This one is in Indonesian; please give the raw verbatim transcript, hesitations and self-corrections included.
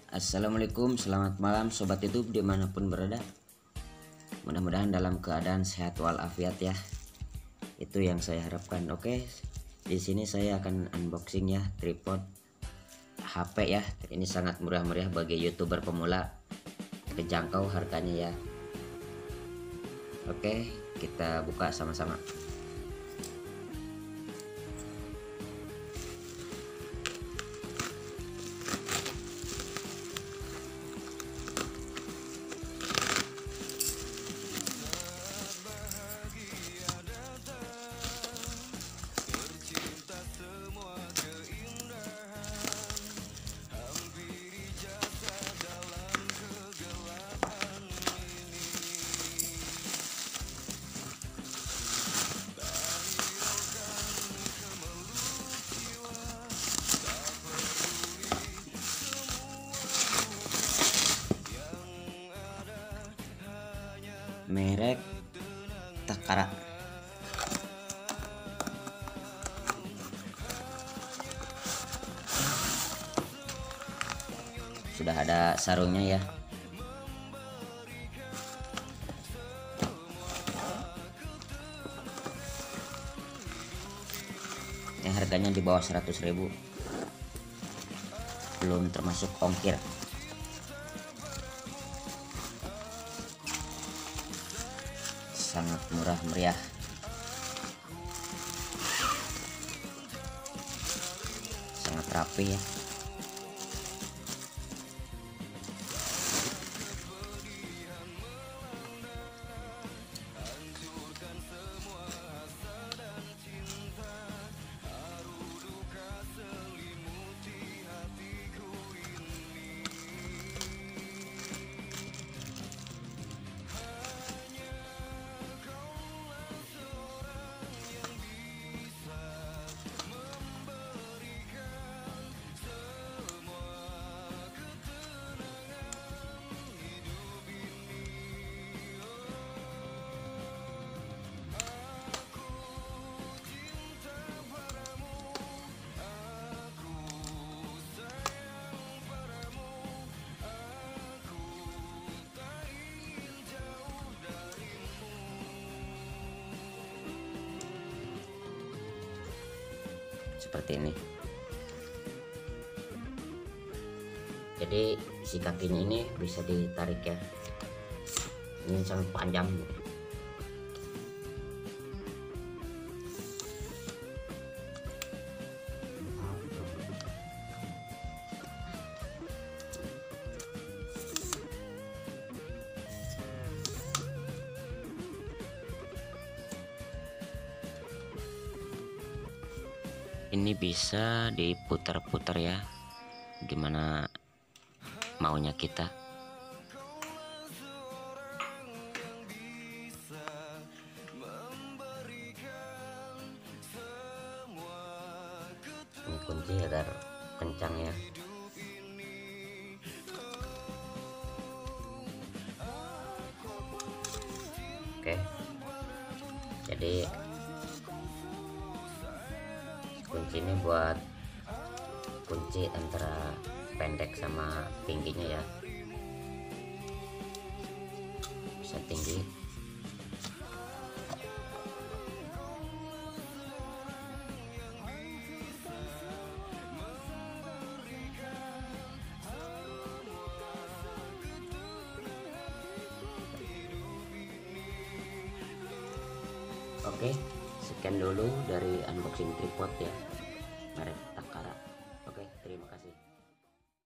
Assalamualaikum, selamat malam Sobat YouTube dimanapun berada. Mudah-mudahan dalam keadaan sehat walafiat ya. Itu yang saya harapkan. Oke, di sini saya akan unboxing ya tripod H P ya. Ini sangat murah-meriah bagi YouTuber pemula, terjangkau harganya ya. Oke, kita buka sama-sama. Merek Takara. Sudah ada sarungnya ya. Ini harganya di bawah seratus ribu, belum termasuk ongkir. Sangat murah meriah. Sangat rapi ya. Seperti ini. Jadi si kakinya ini bisa ditarik ya. Ini sangat panjang. Ini bisa diputar-putar ya, gimana maunya kita. Ini kunci agar kencang ya. Oke, jadi kunci ini buat kunci antara pendek sama tingginya ya, bisa tinggi. Oke, sekian dulu dari unboxing tripod ya merek Takara. Oke, terima kasih.